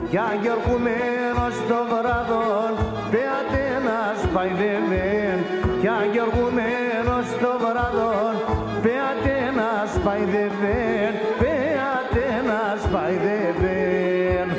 κι αγγεργουμένος το βράδον πεατένας παϊδεύεν, κι αγγεργουμένος το βράδον πεατένας παϊδεύεν, πεατένας παϊδεύεν.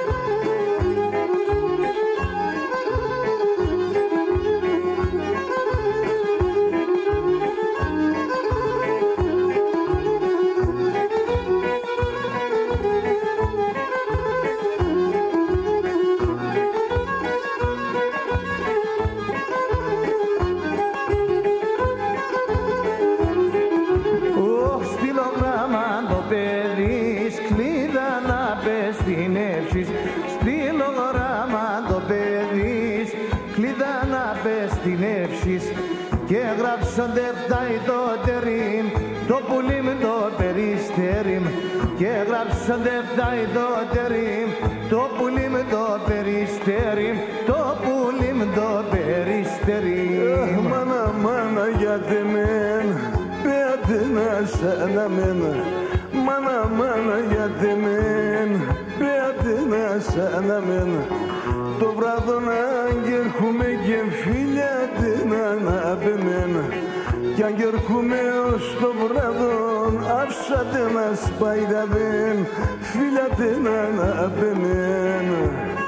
Και γράψονται φτάει το τερίμ, το πουλί με το περιστερίμ. Και γράψονται φτάει το τερίμ, το πουλί με το περιστερίμ, το πουλί με το περιστερίμ. Μάνα, μάνα, γιατί μεν, πέατε να σαν αμένα. Μάνα, μάνα, γιατί μεν, πέατε να σαν αμένα. Το βράδο να αγγερχούμε και φίλια την αναπεμένα. Κι αγγερχούμε ως το βράδο άψατε να σπαϊδαβέν, φίλια την αναπεμένα.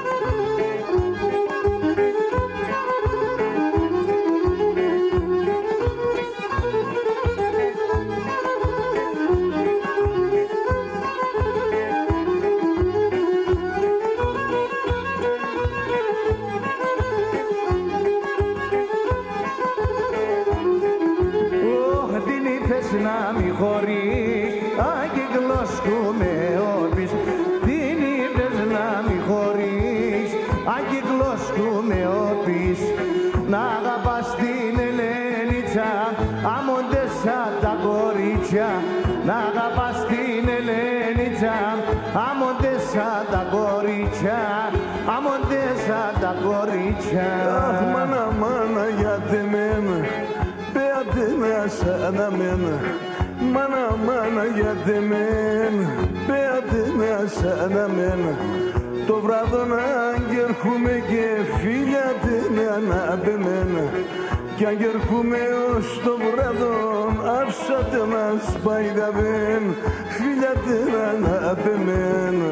Να μη χωρίς, αγγιγλώσκουμε όπις. Την είπες να μη χωρίς, αγγιγλώσκουμε όπις. Να αγαπάς την Ελένιτσα, άμονται σαν τα κορίτσια. Να αγαπάς την Ελένιτσα, άμονται σαν τα κορίτσια. Άμονται σαν τα κορίτσια. Αχ, μάνα, μάνα, γιατί μένα, πέατε να σαν αμένα. Μάνα, μάνα, γιατί μένα, πέατε να σαν αμένα. Το βράδο να αγγερχούμε και φίλια την αναπεμένα. Κι αγγερχούμε ως το βράδο άψατε να σπαϊδαβέν, φίλια την αναπεμένα.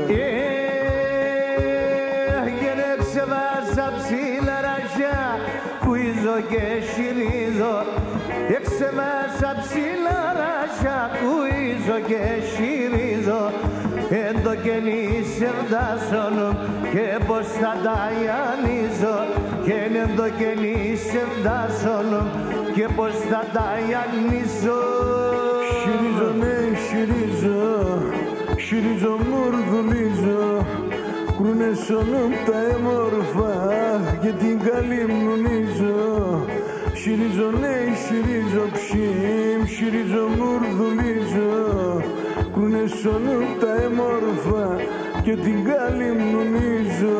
Γενέξε βάζα ψηλαράκια, κουίζω και χειρίζω. Έξε μέσα ψηλαράκια, κουίζω και χειρίζω. Εν το κενή σερδάσον και πως θα τα ιανίζω. Και εν το κενή σερδάσον και πως θα τα ιανίζω. Χειρίζω, ναι, χειρίζω, χειρίζω, μουρδουλίζω. Κρούνες όλων τα έμορφα και την καλή μνονίζω. Χειρίζω, ναι, χειρίζω, ψήμ, χειρίζω, μουρδουλίζω. Κρούνες όλων τα έμορφα και την καλή μνονίζω.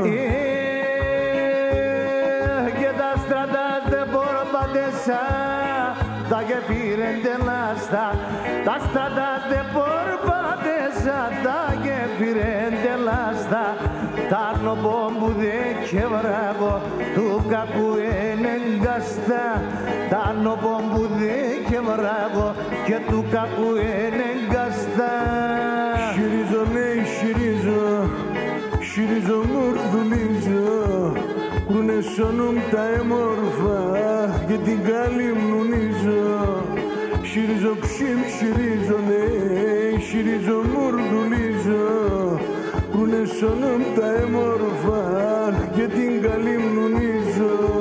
Και τα στρατά δεν μπορπατέσα, τα γεφύρεν τελάστα. Τα στρατά δεν μπορπατέσα, τα γεφύρεν τελάστα. Τα νομπόμπου δε και βράγω, του κακού ενεγκαστά. Τα νομπόμπου δε και βράγω και του κακού ενεγκαστά. Χειρίζω, ναι, χειρίζω, χειρίζω, μουρδουλίζω. Κρούνες όλων τα έμορφα και την καλή μνονίζω. Χειρίζω, ψήμ, χειρίζω, ναι, χειρίζω, μουρδουλίζω. Κρούνες όλων τα έμορφα και την καλή μνονίζω.